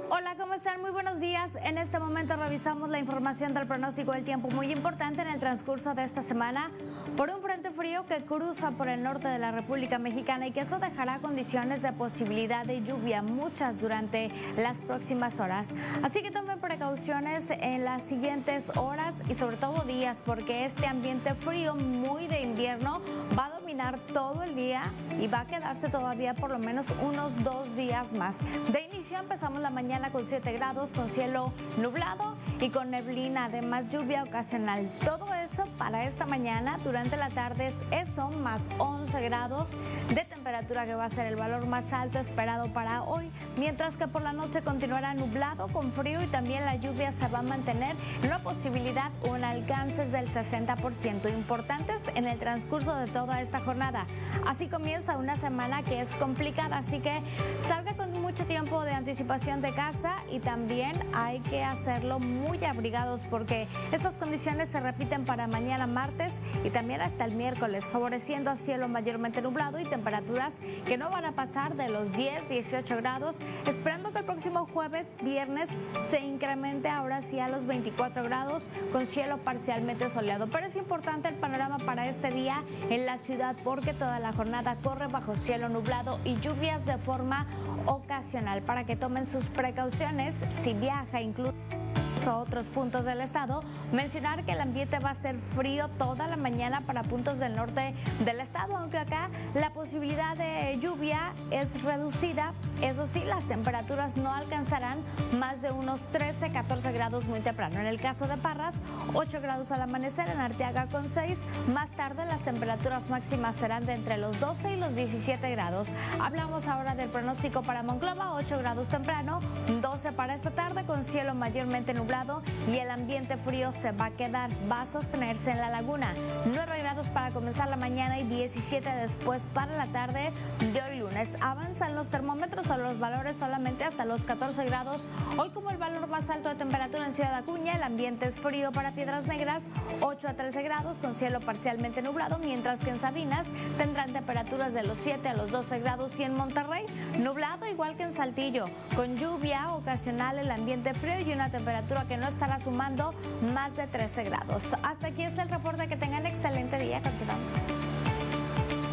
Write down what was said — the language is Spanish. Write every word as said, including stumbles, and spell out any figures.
Hola, ¿cómo están? Muy buenos días. En este momento revisamos la información del pronóstico del tiempo, muy importante en el transcurso de esta semana por un frente frío que cruza por el norte de la República Mexicana y que eso dejará condiciones de posibilidad de lluvia, muchas durante las próximas horas. Así que tomen precauciones en las siguientes horas y sobre todo días, porque este ambiente frío muy de invierno va a dominar todo el día y va a quedarse todavía por lo menos unos dos días más. De inicio empezamos la mañana con siete grados, con cielo nublado y con neblina, además lluvia ocasional. Todo eso para esta mañana. Durante la tarde es eso, más once grados de temperatura, que va a ser el valor más alto esperado para hoy, mientras que por la noche continuará nublado con frío y también la lluvia se va a mantener en una posibilidad o en alcances del sesenta por ciento, importantes en el transcurso de toda esta jornada. Así comienza una semana que es complicada, así que salga con mucho tiempo de anticipación de casa y también hay que hacerlo muy abrigados, porque estas condiciones se repiten para mañana martes y también hasta el miércoles, favoreciendo a cielo mayormente nublado y temperaturas que no van a pasar de los diez, dieciocho grados, esperando que el próximo jueves, viernes, se incremente ahora sí a los veinticuatro grados con cielo parcialmente soleado. Pero es importante el panorama para este día en la ciudad, porque toda la jornada corre bajo cielo nublado y lluvias de forma ocasional, para que tomen sus precauciones si viaja incluso a otros puntos del estado. Mencionar que el ambiente va a ser frío toda la mañana para puntos del norte del estado, aunque acá la posibilidad de lluvia es reducida. Eso sí, las temperaturas no alcanzarán más de unos trece, catorce grados muy temprano. En el caso de Parras, ocho grados al amanecer, en Arteaga con seis. Más tarde las temperaturas máximas serán de entre los doce y los diecisiete grados. Hablamos ahora del pronóstico para Monclova, ocho grados temprano, doce para esta tarde con cielo mayormente nublado y el ambiente frío se va a quedar, va a sostenerse en la laguna. nueve grados para comenzar la mañana y diecisiete después para la tarde de hoy lunes. Avanzan los termómetros a los valores solamente hasta los catorce grados. Hoy, como el valor más alto de temperatura en Ciudad Acuña, el ambiente es frío para Piedras Negras, ocho a trece grados con cielo parcialmente nublado, mientras que en Sabinas tendrán temperaturas de los siete a los doce grados y en Monterrey nublado igual que en Saltillo, con lluvia ocasional, el ambiente frío y una temperatura que no estará sumando más de trece grados. Hasta aquí es el reporte. Que tengan excelente día. Continuamos.